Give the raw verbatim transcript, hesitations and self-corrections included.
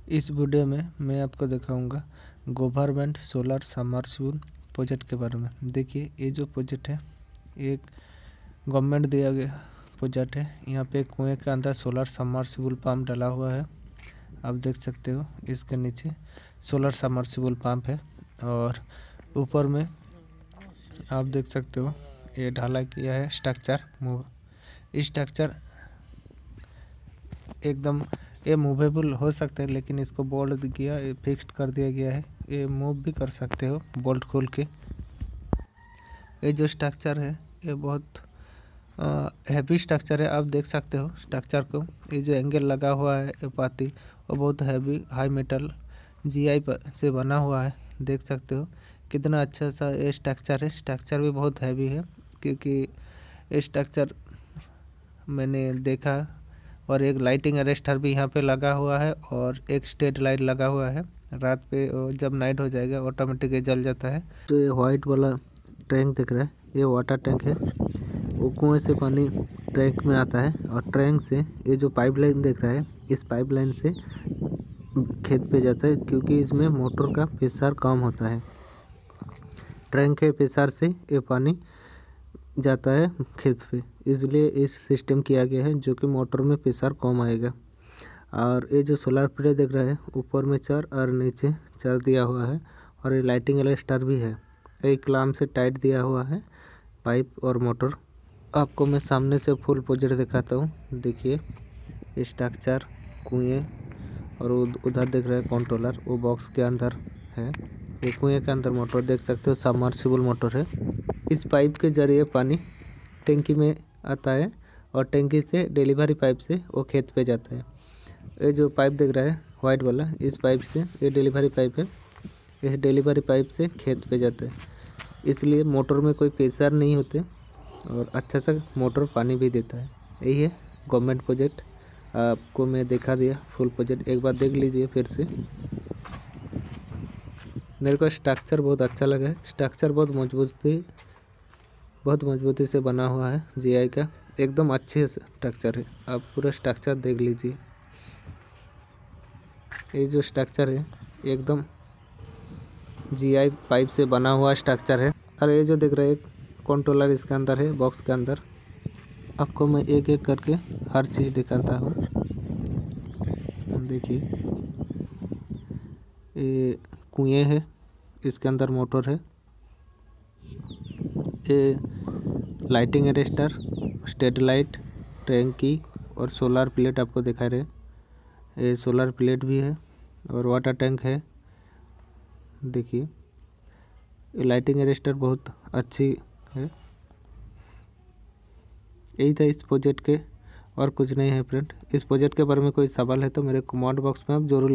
इस वीडियो में मैं आपको दिखाऊंगा गवर्नमेंट सोलर सबमर्सिबल प्रोजेक्ट के बारे में। देखिए, ये जो प्रोजेक्ट है एक गवर्नमेंट दिया गया प्रोजेक्ट है। यहाँ पे कुएं के अंदर सोलर सबमर्सिबल पंप डाला हुआ है, आप देख सकते हो। इसके नीचे सोलर सबमर्सिबल पंप है और ऊपर में आप देख सकते हो ये ढाला किया है स्ट्रक्चर मूव। स्ट्रक्चर एकदम ये मूवेबल हो सकता है, लेकिन इसको बोल्ट किया फिक्स्ड कर दिया गया है। ये मूव भी कर सकते हो बोल्ट खोल के। ये जो स्ट्रक्चर है ये बहुत हैवी स्ट्रक्चर है, आप देख सकते हो स्ट्रक्चर को। ये जो एंगल लगा हुआ है ये पाती वो बहुत हैवी हाई मेटल जीआई से बना हुआ है। देख सकते हो कितना अच्छा सा ये स्ट्रक्चर है। स्ट्रक्चर भी बहुत हैवी है क्योंकि ये स्ट्रक्चर मैंने देखा। और एक लाइटिंग अरेस्टर भी यहाँ पे लगा हुआ है और एक स्ट्रीट लाइट लगा हुआ है। रात पे जब नाइट हो जाएगा ऑटोमेटिक ये जल जाता है। तो ये वाइट वाला टैंक दिख रहा है, ये वाटर टैंक है। वो कुएं से पानी टैंक में आता है और टैंक से ये जो पाइपलाइन दिख रहा है इस पाइपलाइन से खेत पे जाता है, क्योंकि इसमें मोटर का प्रेशर कम होता है। टैंक के प्रेशर से ये पानी जाता है खेत पे, इसलिए इस सिस्टम किया गया है जो कि मोटर में प्रेशर कम आएगा। और ये जो सोलर प्लेट दिख रहा है ऊपर में चार और नीचे चार दिया हुआ है और ये लाइटिंग वाला स्टार भी है। एक क्लाम से टाइट दिया हुआ है पाइप और मोटर। आपको मैं सामने से फुल प्रोजेक्ट दिखाता हूँ। देखिए स्ट्रक्चर कुएं और उधर दिख रहा है कंट्रोलर, वो बॉक्स के अंदर है। ये कुएं के अंदर मोटर देख सकते हो, सबमर्सिबल मोटर है। इस पाइप के जरिए पानी टैंकी में आता है और टैंकी से डिलीवरी पाइप से वो खेत पे जाता है। ये जो पाइप दिख रहा है वाइट वाला, इस पाइप से ये डिलीवरी पाइप है, इस डिलीवरी पाइप से खेत पे जाता है। इसलिए मोटर में कोई प्रेशर नहीं होते और अच्छा सा मोटर पानी भी देता है। यही है गवर्नमेंट प्रोजेक्ट। आपको मैं दिखा दिया फुल प्रोजेक्ट, एक बार देख लीजिए फिर से। मेरे को स्ट्रक्चर बहुत अच्छा लगा है। स्ट्रक्चर बहुत मजबूती बहुत मजबूती से बना हुआ है जीआई का, एकदम अच्छे स्ट्रक्चर है। आप पूरा स्ट्रक्चर देख लीजिए। ये जो स्ट्रक्चर है एकदम जीआई पाइप से बना हुआ स्ट्रक्चर है। और ये जो दिख रहा है एक कंट्रोलर इसके अंदर है बॉक्स के अंदर। आपको मैं एक एक करके हर चीज़ दिखाता हूँ। देखिए ये कुएं है, इसके अंदर मोटर है। ये लाइटिंग अरेस्टर, स्ट्रीट लाइट, टैंकी और सोलर प्लेट आपको दिखा रहे। ये सोलर प्लेट भी है और वाटर टैंक है। देखिए ये लाइटिंग अरेस्टर बहुत अच्छी है। यही था इस प्रोजेक्ट के, और कुछ नहीं है फ्रेंड। इस प्रोजेक्ट के बारे में कोई सवाल है तो मेरे कमेंट बॉक्स में आप जरूर